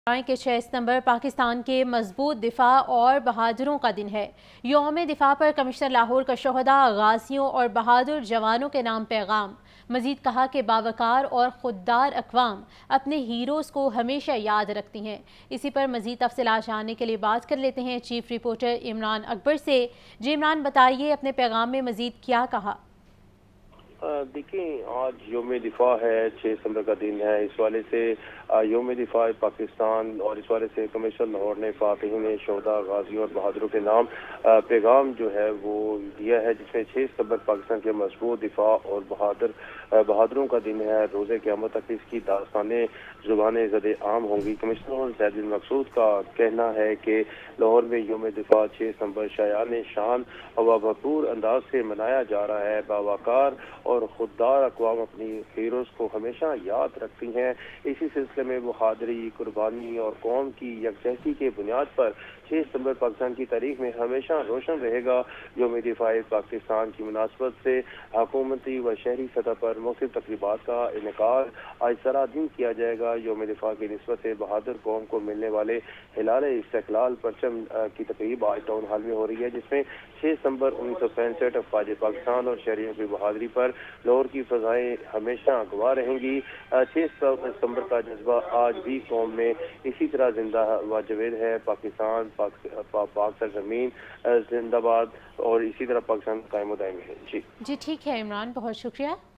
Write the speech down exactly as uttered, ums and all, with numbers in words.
के छह सितंबर पाकिस्तान के मजबूत दिफा और बहादुरों का दिन है। यौम दिफा पर कमिश्नर लाहौर का शोहदा, गाजियों और बहादुर जवानों के नाम पैगाम। मजीद कहा कि बावकार और खुददार अक़वाम अपने हीरोज़ को हमेशा याद रखती हैं। इसी पर मजीद तफसीलात जानने के लिए बात कर लेते हैं चीफ रिपोर्टर इमरान अकबर से। जी इमरान, बताइए अपने पैगाम में मजीद क्या कहा? देखिए, आज योम दिफा है, छः सितंबर का दिन है। इस वाले से योम दिफा पाकिस्तान और इस वाले से कमिश्नर लाहौर ने फातिहीन शोहदा, गाजियों और बहादुरों के नाम पैगाम जो है वो दिया है, जिसमें छः सितंबर पाकिस्तान के मजबूत दिफा और बहादुर बहादुरों का दिन है। रोज़े क़यामत तक इसकी दास्तानें ज़ुबानें ज़दे आम होंगी। कमिश्नर ज़ैद बिन मकसूद का कहना है कि लाहौर में योम दिफा छः सितंबर शायान शान व भरपूर अंदाज से मनाया जा रहा है। बावकार और खुददार अक़वाम अपनी हीरोज़ को हमेशा याद रखती हैं। इसी सिलसिले में बहादुरी, कुर्बानी और कौम की यकजहती के बुनियाद पर छः सितंबर पाकिस्तान की तारीख में हमेशा रोशन रहेगा। योम दिफा पाकिस्तान की मुनासबत से हुकूमती व शहरी सतह पर मुख्तलिफ तक़रीबात का इनेकाद आज सारा दिन किया जाएगा। योम दिफा की निस्बत से बहादुर कौम को मिलने वाले हिलाल इस्तिक़लाल परचम की तक़रीब आज टाउन हॉल में हो रही है, जिसमें छः सितंबर उन्नीस सौ पैंसठ अफवाज पाकिस्तान और शहरियों की बहादुरी पर लाहौर की फ़ज़ाएँ हमेशा गवाह रहेंगी। छः सितंबर का जज्बा आज भी कौम में इसी तरह जिंदा व जवेद है। पाकिस्तान पाक, पा, पाक सरजमीन जिंदाबाद और इसी तरह पाकिस्तान कायम दायम है। जी जी ठीक है इमरान, बहुत शुक्रिया।